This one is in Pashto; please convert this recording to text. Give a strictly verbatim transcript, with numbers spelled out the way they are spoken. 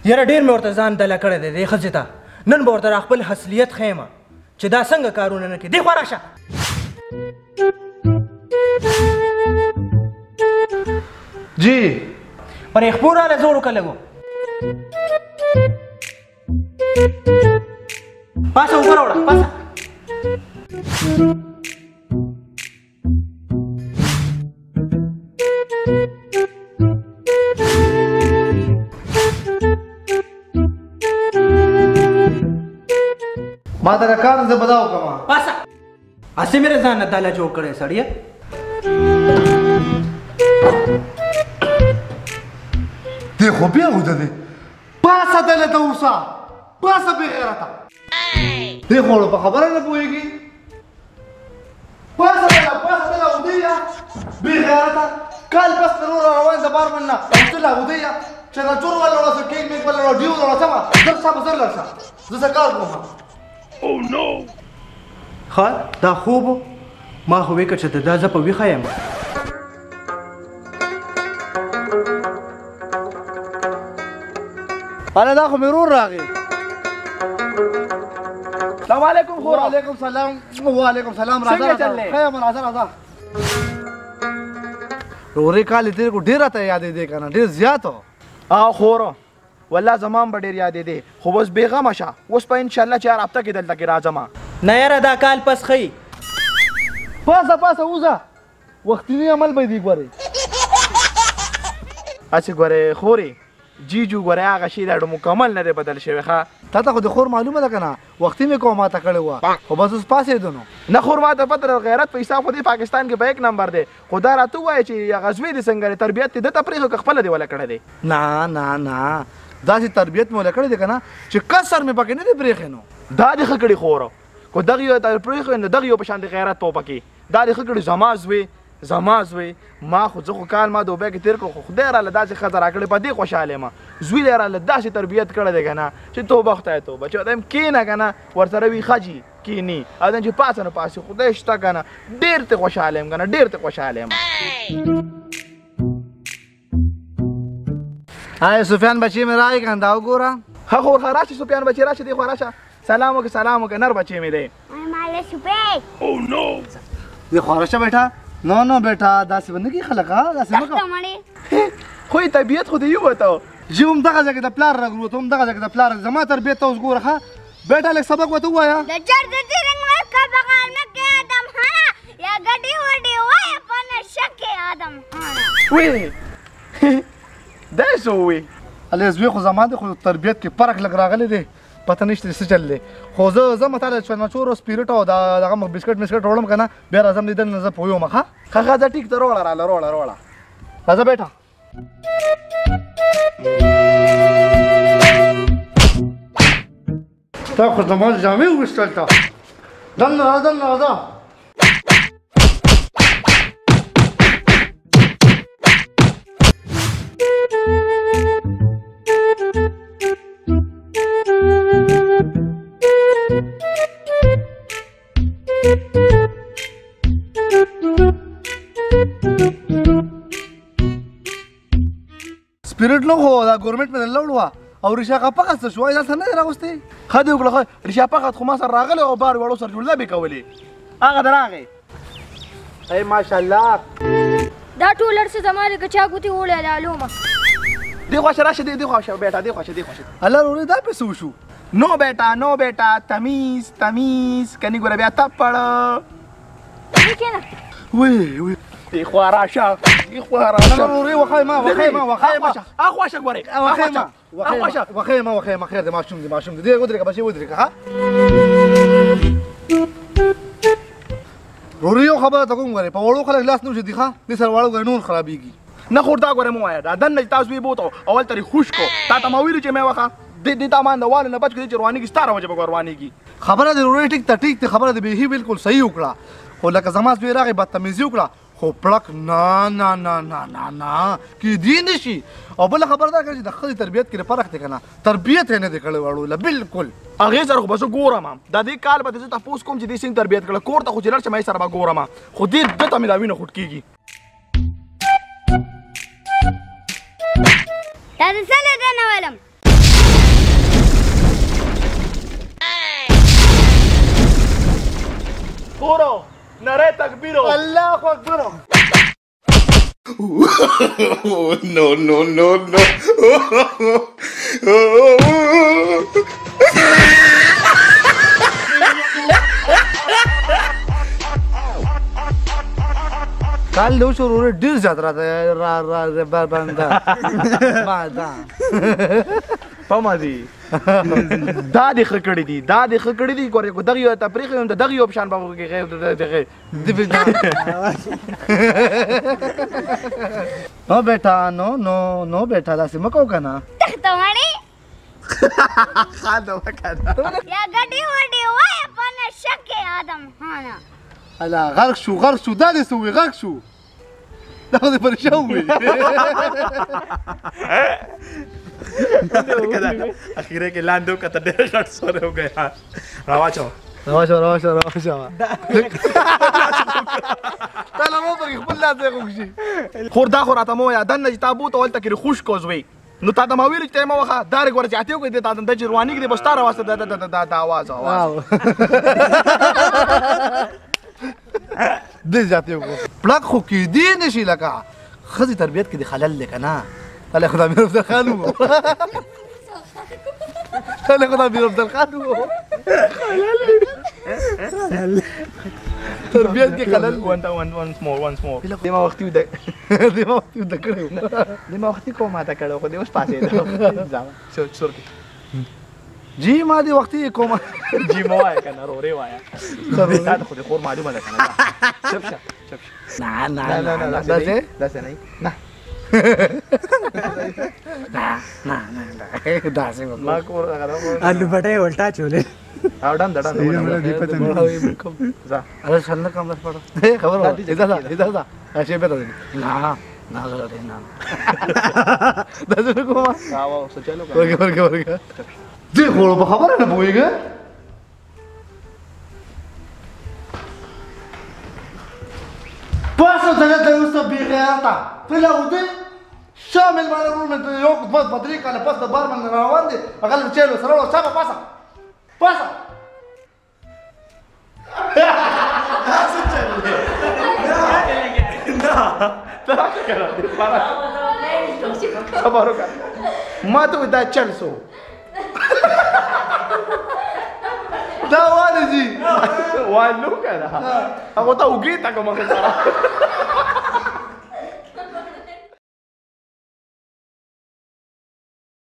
یاره ډېر مې ورته ځان دله کړی دی دې ښځې ته نن به ورته خپل حصلیت ښیم چې دا څنګه کارونه نه کوي دې خوا راشه جی پر یې خپور راله زه وړوکه لږ پاسه اوبه راوړه پاسه ما ته کار زه بداو کما پاسه اسې مې ځان نه داله جوړ کړی سړیه دی خو بیا وده دی پاسه دله ته اوسه پاسه بې غیرته دی خو په خبره نه پوهېږي پاسه دله پاسه دله وده یا بې غیرته کال پس تر نور روان د بار من نه اوسله وده یا چې دا چور ولا ولا کیک میک ولا ډیو ولا سما در سم سر لرسه زه څه کار کوم او نو ښه دا خوب ما خو وې که چې دا زه په ویښه یم هله دا خو مې ورور راغی السلام علیکم خورا وعلیکم سلام وعلیکم سلام راځه څنګه چل دی خیر راځه راځه ورورې کال تیرې کو ډېر راته یادې دی که نه ډېر زیات و او خورو والله زمان به ډېر یادې دی خو بس بېغمه شه اوس په انشاءالله چې هر هفته کې دلته کې راځم نه یاره دا کال پس ښیي پاسه پاسه وځه وختي عمل به دي ګورې هسې ګورې خورې جیجو ګورې هغه شی دا مکمل نه دی بدل شوی ښه تا ته خو د خور معلومه ده که نه وختي مې کوه ماته کړې وه خو بس اوس پاسېدو نو نه خور ما ته پته ده غیرت په حساب خو دی پاکستان کې په یک نمبر دی خو دا راته ووایه چې غزوې دې څنګه دی تربیت دې دته پرېښو که خپله دې وله کړی دی نه نه نه داسې تربیت مې وله کړی دی که نه چې کسر مې پکې نه دی پرېښی نو دا دې ښه کړي خورو خو دغه یو ته پرېښو نو دغه یو په شان د غیرت په پکې دا دې ښه کړي زما زوی زما زوی ما خو زه خو کال ما دوبۍ کې تېر کړو خو خدای راله داسې ښځه راکړې په دې خوشحاله یم زوی دی راله داسې تربیت کړی دی که نه چې توبه خدای توبه چې وایم کښېنه که نه ورسره وي ښځي کښېني او چې پاسه نه پاسې خدای شته که نه ډېر ترې خوشحاله یم که نه ډېر ترې خوشحاله یم آیا سفیان بچی مې راغی که نه دا وګوره ښه خور ښه راشه سفیان بچې راشه دې خوا راشه سلام وکړه سلام وکړه نر بچې مې دی دې خوا راشه بیټا نو نو بیٹا داسې به نه کړي خلک ها داسې مه کوه خو یې طبیعت خو دې یو ته زه هم دغه ځای کې د پلار راګرو ته هم دغه ځای کې د پلار زما تربیت ته اوس ګوره ښه بیټا لږ سبق ورته ووایه وی دا یې څه ووایي هلې زوی خو زما دی خو تربیت کې فرق لږ راغلی دی پته نشته څه چل دی خو زه ځم تاله چنچور او سپیرټ او دغه بسکټ مسکټ وړم که نه بیا راځم لیدل نه زه پوهېږم ښه ښه ښه ځه ټیک ته روړه راله روړه روړه راځه بیټا تا خو زما جامې وویستل تا دننه راځه دننه راځه سپیرټ نو خو دا ګورمنټ مې نه لوړ او ریشا پخه څه شو دا څه نه راغوستې ښه دې وکړه ښه ریشا پخه خو ما سره راغلی او بار وړو سره جوړه به کولې هغه د راغی ای ماشاءالله دا ټولر څه زما د چا ګوتې وړی لالومه دې خوا راشه دې خوا شه بیټا دې خوا شه دې خوا شه الله ورې دا په څه وشو نو بیٹا نو بیٹا تمیز تمیز کني ګوره بیا تپړ وی وی ای خوا راشه ای خوا راشه ورې وخای ما وخای ما وخای ما اخوا شه ګوره وخای ما وخای ما وخای ما خیر دې ماشوم دې ماشوم دې ودرېږه بچې ودرېږه ها ورې یو خبره ته کوم غواړې په وړو خلک لاس نه وشي ښه دې سره واړه نور خرابېږي نه خور دا ګوره مو وایه دا دننه چې تاسو یې بوتو اول ترې خوش کو تا ته ما ویلي چې مې وخه دې دې تا مان د والو نه بچ کړي چې روانېږي ستا روانه به روانېږي خبره دې ورورې ټیک ته ټیک دې خبره دې بیخي بالکل صحیح وکړه خو لکه زما زوی راغی بدتمیزي وکړه خو پړک نه نه نه نه نه نه کېدی نه شي او بله خبره دا کړه چې د ښځې تربیت کې فرق دی که نه تربیت یې نه دی کړی وړو له بالکل هغې سره خو به زه ګورم دا دې کال به زه تپوس کوم چې دې څنګه تربیت کړه کور ته خو چې لاړ شم سره به ګورم خو دې ده ته مې دا وینه خوټ کېږي دا د څه له ده نه ولم خورو نره تکبیرو الله اکبر no, no, no, no. کال له شروع ډیر زیات راته را را بنده ما دا پما دي دا د خکړې دي دا د خکړې دي ګورې کو دغه یو تفریح هم دغه یو پشان باغ کې غیر دغه نو بیٹا نو نو نو بیٹا دا سم کو کنه تختوانی خاله وکړه یا ګډي وډي وای په نشکه ادم هانا الا غرق شو غرق شو دا دې سوې غرق شو دا دې پر شو وي اخیره کې لاندو کته ډېر غټ سره هو گیا راواچو راواچو راواچو راواچو تا له مو پر خپل لاس دی خوشي خور دا خو راته مو یا دنه چې تابوت اول تکری خوش کوزوي نو تا د ما ویل چې ما وخه دار ګور چاته کوي د تا د جروانی کې بستاره واسطه د د د आवाज आवाज دې ذاته کو پلاک خو کې دی نشي لکه خزي تربيت کې د خلل لکنه الله خدا مې رب خانو الله خدا مې رب خانو تربيت کې خلل وان وان وان مور وان مور دما وختي ود دما وختي ود کړو دما وختي کومه تا کړو خو دې اوس پاسې ځم څو څو جی ما دې وختي کومه جی مو وای کنه روري وایا تا خو دې خور معلومه ده کنه چپ چپ چپ نه نه نه نه نه دا څه دا څه نه نه نه نه دا څه ما کور هغه आलू बटे उल्टा चोले او ډان ډان ځه अरे څنګه کوم بس پړو خبر وای اذا دا اذا دا اشه به نه نه غلطه نه دا څه کومه راو څه چلو ورګه ورګه ورګه دې خو په خبره نه پوهیږي پاسه څنګه ته اوس به غیرتا فلا ودی شامل باندې رومه ته یو بس بدري کاله پس د بار باندې روان دي هغه چلو سره صاحب پاسه پاسه خبرو کا ما ته دا چل سو دا وانه جی والو کنه هغه ته وګی تا کومه